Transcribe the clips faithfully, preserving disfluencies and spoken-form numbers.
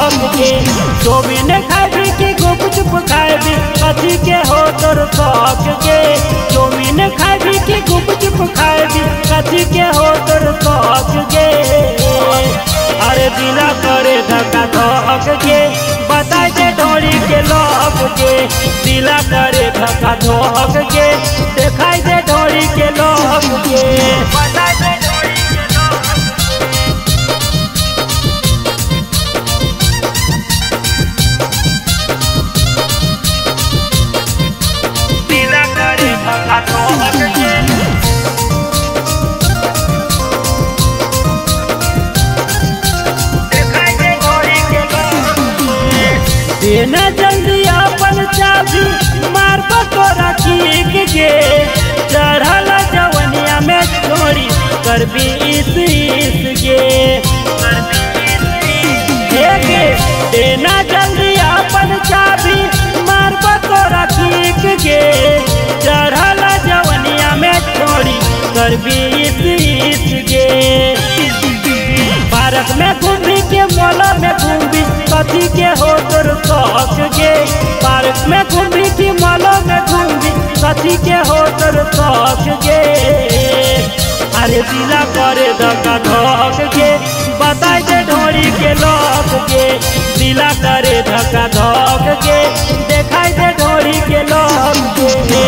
लौक के चौमिन खाबी की गुपचुप खाबी कथी के हो तोर शौक के चौमिन खाबी की गुपचुप खाबी कथी के हो तोर शौक के अरे दिला करे धक्का धोक के बताई दे ढोरी के लौक के दिला करे धक्का धोक के दिखाई दे ढोरी के लौक के बताई दे ढोरी के लौक दिला करे धक्का धोक के देना जल्दी अपन चाबी मार तोरा खींच के चढ़ल जवनिया में छोड़ी करबी इस इस के देना जल्दी अपन चाबी मार तोरा खींच के चढ़ल जवनिया में छोड़ी करबी इस इस के पार्क में घूमी के मोला में घूमी कथी के हो तोर शौक के पार्क में घूमी की मोला में घूमी कथी के हो तोर शौक के अरे दिला करे धक्का धोक के बताई दे ढोरी के लौक के दिला करे धक्का धोक के दिखाई दे ढोरी के लौक के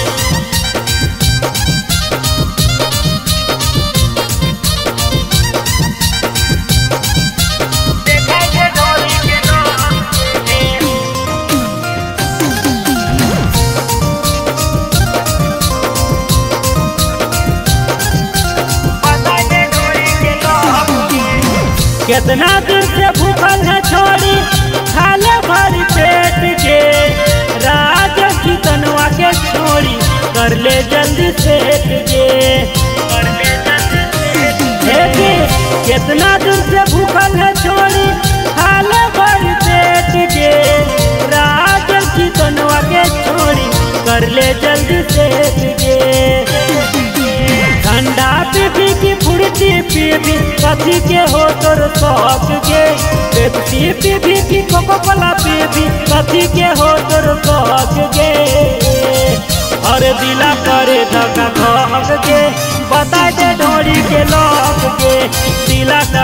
कितना दूर से भूखल है छोड़ी खाले भरी पेट के राज की तनवा के छोड़ी कर ले जल्दी सेठ के कितना दूर से भूखल है छोड़ी खाले भरी पेट के राज की तनवा के छोड़ी कर ले जल्दी सेठ के ठंडा पीपी की फुर्ती पीपी कथी के हो तोर शौक के पेप्सी पीपी की कोको कोला पीपी कथी के हो तोर शौक के अरे दिला करे धक्का धोक के बता दे ढोरी के लौक के दिला